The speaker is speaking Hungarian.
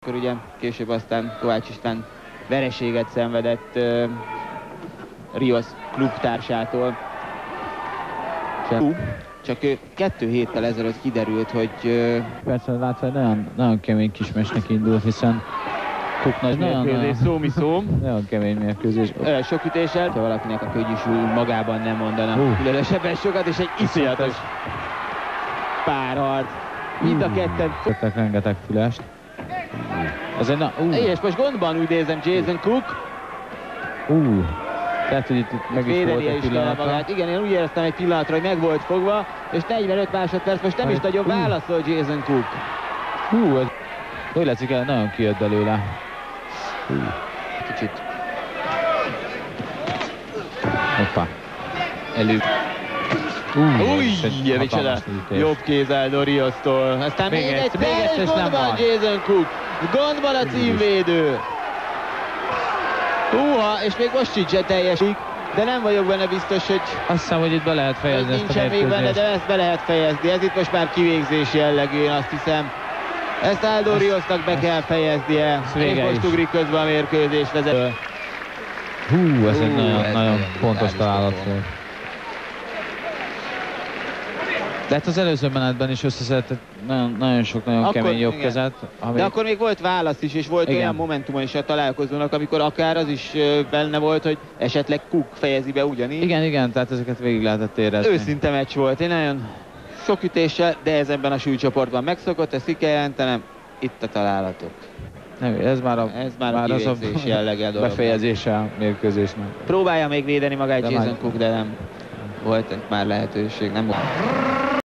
akkor ugye később aztán Kovács István vereséget szenvedett Rios klubtársától. Csak 2 héttel ezelőtt kiderült, hogy... Persze látva, nagyon kemény kismesnek indult, hiszen Cook nagy mérkőzés, szó. Nagyon kemény mérkőzés. Sok ütéssel, ha valakinek a kögy is magában nem mondana különösebben sokat, és egy iszonyatos párharc. Mind a ketten... Tettek rengeteg fülest. És most gondban úgy nézem Jason Cook. Tehát, hogy itt meg is volt egy pillanatra. Igen, én úgy éreztem egy pillanatra, hogy meg volt fogva, és 45 másodperc, most nem is nagyon válaszol Jason Cook. Ez úgy látszik el, nagyon kijött belőle. Kicsit. Hoppá. Elő. Micsoda. Jobb kéz Aldo Rios-tól. Aztán még egyszer, és gondban Jason Cook. Gondban a címvédő. És még most sincs teljesik, de nem vagyok benne biztos, hogy... Azt hiszem, hogy itt be lehet fejezni ezt a nincsen még benne, de ezt be lehet fejezni. Ez itt most már kivégzés jellegű, én azt hiszem. Ezt Aldo Riosnak be kell fejeznie, és most ugrik közben a mérkőzés vezető. Ez egy nagyon pontos találat volt. De hát az előző menetben is összeszedett nagyon sok nagyon kemény jobbkezet. De akkor még volt válasz is, és volt olyan momentuma is a találkozónak, amikor akár az is benne volt, hogy esetleg Cook fejezi be ugyanígy. Igen, tehát ezeket végig lehetett érezni. Őszinte meccs volt, én nagyon sok ütéssel, de ez ebben a súlycsoportban megszokott, ezt ki kell jelentenem, itt a találatok. Ez már a kivégzés jellege dolog. Befejezése a mérkőzésnek. Próbálja még védeni magát Jason Cook, de nem volt már lehetőség, nem volt.